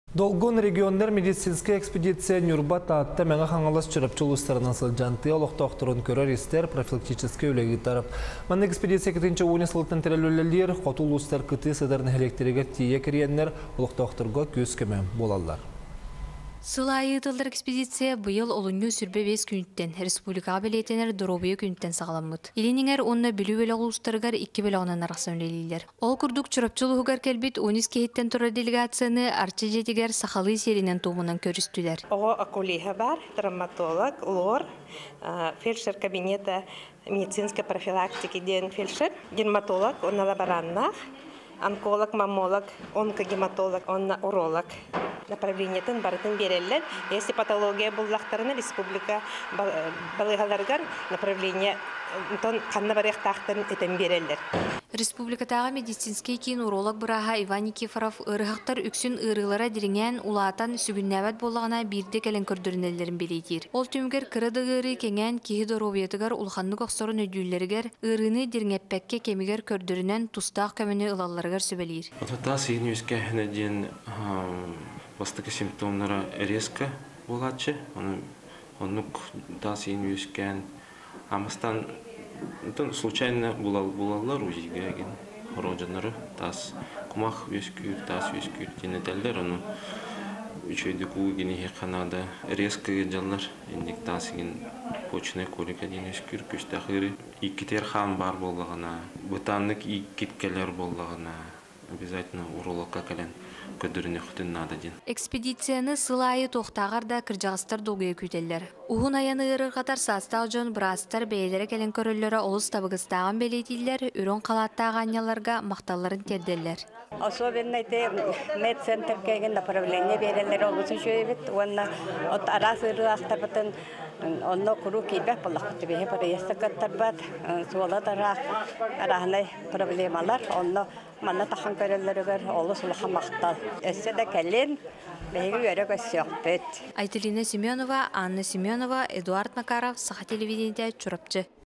Долгон региондар медицинская экспедиция Нюрбат атта мәңі қаңалас чырапчыл ұстарынан сылджанты олықтақтырын көрер істер профилактический үлегі тарап. Мәні экспедиция кетінші ойны сылттан тәрәлөлелер, қотул ұстар күті сыдарын электригер тие кіреннер олықтақтырға көз көмі болалар. Сылайы тылдар экспедиция бұйыл олынғы сүрбе 5 күніттен, республика білетенер дұробия күніттен сағаламыд. Елініңер онына білу бөлі ұлыстарғар 2 бөлі онын арақсан өлелейлер. Ол күрдік чұрапчыл ұғығар кәлбет 13 кейттен тұра делегацияны арчы жетігер сақалы серінен туғынан көрістілер. Оғы акулиға бар, травматолог, лор, фельдшер кабинета медицинской профилактики ден фельдшер, дерматолог, он лабораннах, онколог, мамолог, онкогематолог, он уролог. Направлениятын барытын берелер. Если патология буллахтарына республика балыгаларгар направление қанна барықтақтарын етен берелер. Республикатағы медицинский кейін уролог бұраға Иван Никифоров ұрығақтар үксін ұрығылара диріңен улаатан сүгіннәбәт болағына бірде кәлін көрдірінелерін белейтер. Ол түмгер кірідіғыры кеңен кейі доробиятығар улханны қоқсорын өдүйлерігер ұрыны диріңеппәкке кемігер көрдірінен тұстақ көміні ұлаларығар сөбелейір. Бастыки симптомлары резко болачы, онук тас инвескен, амастан случайно булалар узиге роджанары тас кумах вескүр, тас вескүр тенетелдер, оны үчөйді кугені хеканада резко жаллар, индик тасыгин почне колика ден вескүр, күштақыры, иккитер хан бар болғана, бұтанлык иккиткелер болғана, обязательно урологка кәлен. Экспедицияны сылайы тоқтағарда кіржағыстар доғыя күтелер. Уғын аяны ұрыр қатар састау жон бұрастар бәйелері кәлін көрілері олыс табығыстаған бәлейтілер, үрін қалаттағы аняларға мақталарын терделер. Особенно медцентр кеген направление берелер олысы жөйбет, онна арас ұрылақтар бұтын онно куру кейбек болақыты бейе проезді көттар бәд, суала арахынай проблемалар, онно манна тахан көрелерігер олыс ұлыға мақтал. Өссе де кәлін бәйгі өрі көсіяқ бөт. Айтылина Семенова, Анна Семенова, Эдуард Макаров, Саха телевидениеде Чурапчы.